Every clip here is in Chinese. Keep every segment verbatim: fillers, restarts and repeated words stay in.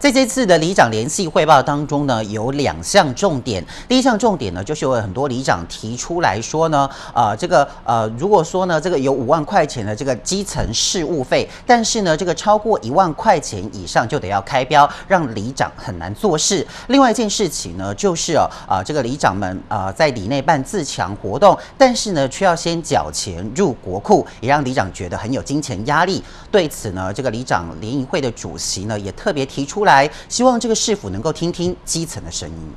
在这次的里长联席汇报当中呢，有两项重点。第一项重点呢，就是有很多里长提出来说呢，呃，这个呃，如果说呢，这个有五万块钱的这个基层事务费，但是呢，这个超过一万块钱以上就得要开标，让里长很难做事。另外一件事情呢，就是哦，啊、呃，这个里长们啊、呃，在里内办自强活动，但是呢，却要先缴钱入国库，也让里长觉得很有金钱压力。对此呢，这个里长联谊会的主席呢，也特别提出来。希望这个市府能够听听基层的声音。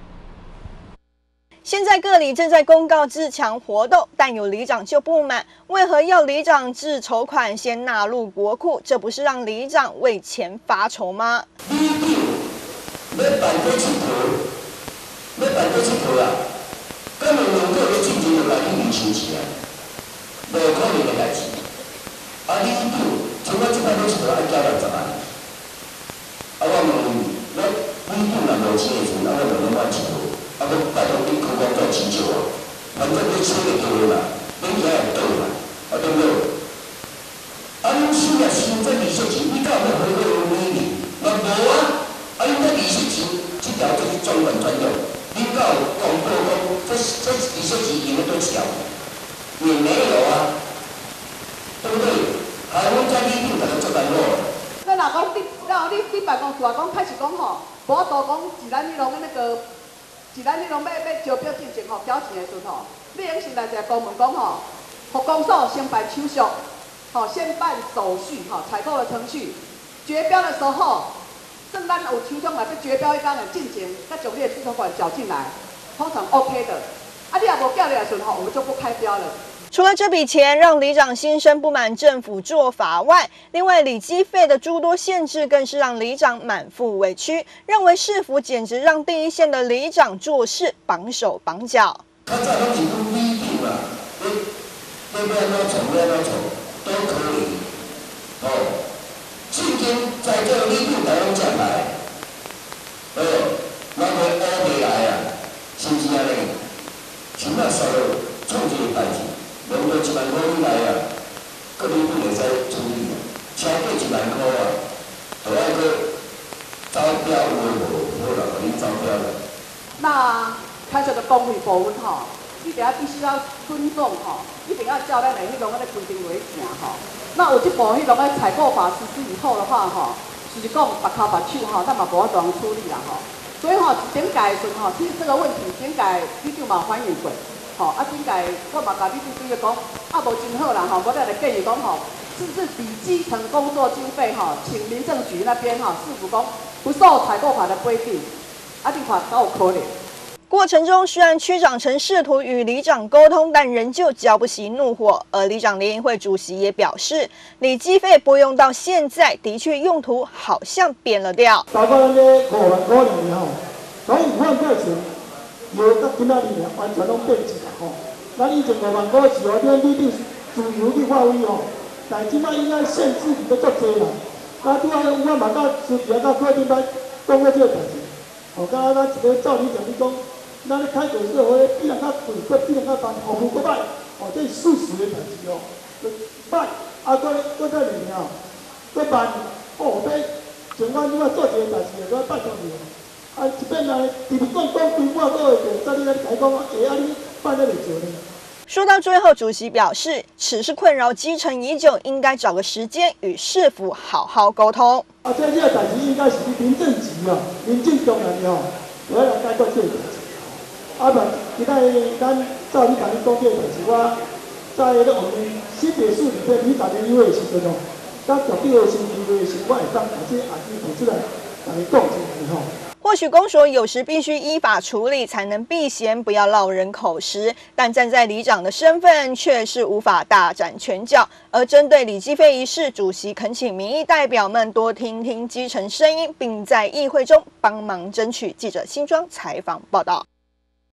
现在各里正在公告自强活动，但有里长就不满，为何要里长自筹款先纳入国库？这不是让里长为钱发愁吗？ 里长要办过佚佗，要办过佚佗啊！咁两两个月进前就来你面收钱啊，无可能的代志。啊，里长像我即摆过佚佗爱交六十万。啊，我问你，你里长若无钱的时阵，啊，我问你办佚佗，啊，我拜托你开工作请求啊，反正你找得到的嘛，你遐会倒嘛，啊对不对？啊，恁收也收这利息钱，你敢有要回馈有每年？若无啊，啊，恁这利息钱，这条就是专款专用，恁敢有公布讲，这这利息钱用在多少？也没有啊，对不对？还阮这里长在咧做干活。 那若讲你，那你你办公室啊，讲开始讲吼，无多讲，是咱你拢那个，是咱你拢要要招标进前吼，缴钱的时阵吼，你用先来一个公文讲吼，户公所先办手续，吼，先办手续吼，采购的程序，绝标的时候，正咱有抽中来要绝标一天的进前，再将你的自筹款缴进来，通常 OK 的。啊，你若无缴的时阵吼，我们就不开标了。 除了这笔钱让里长心生不满政府做法外，另外里基费的诸多限制更是让里长满腹委屈，认为市府简直让第一线的里长做事绑手绑脚。 较早拢是讲里长啊，你你要安怎做，要安怎做都可以。哦，现今在座里长台拢讲来，哦，那个乌白来啊，是不是安尼？像那所有创这个代志。两到一万块以内啊，各里长会使处理啊。超过一万块啊，就爱去招标有诶无，好啦，互恁招标啦。 那开设的公费部分吼，你定必须要尊重吼，一定要照咱的迄种个规定为行吼。那有这部迄种个采购法实施以后的话吼，就是讲白头白手吼，咱嘛无法度处理啦吼。所以吼，顶届的时阵吼，其实这个问题顶届你就嘛反映过。吼，啊，顶届我嘛甲你对对个讲，啊无真好啦吼，我来来建议讲吼，是不是比基层工作经费吼，请民政局那边吼，是否讲不受采购法的规定，啊，你看敢有可能？ 过程中，虽然区长曾试图与里长沟通，但仍旧浇不熄怒火。而里长联谊会主席也表示，里基费拨用到现在，的确用途好像变了调。 大概咧五万块尔吼，从五万块钱。无到今仔日啊，完全拢变质啦吼。咱以前五万块是话，咱你长自由去发挥吼，但即摆应该限制比较足济啦。啊，拄啊，我嘛甲书记啊，甲柯顶摆讲过这个代志。吼，甲咱一个照理讲，你讲，咱咧开过社会，比人较贵，搁比人较重，服务搁歹，吼，这是事实的代志哦。歹，啊，搁搁再另吼，搁慢，哦，这像我即摆做一个代志，就要拜托你。啊，一边来，直直讲讲规半个月过，再你来讲讲，会啊你办得袂做呢？ 说到最后，主席表示，此事困扰基层已久，应该找个时间与市府好好沟通。 啊，这这个代志应该是民政局哦，民政中人哦，我要来解决这个代志。啊，不，现在咱照你甲你讲这个代志，我在咧我们新北市里面里长联谊会的时阵哦，咱绝对的星期六的时，我会当把这案件提出来，甲你讲出来吼。 或许公所有时必须依法处理，才能避嫌，不要落人口实。但站在里长的身份，却是无法大展拳脚。而针对里基费一事，主席恳请民意代表们多听听基层声音，并在议会中帮忙争取。记者新庄采访报道。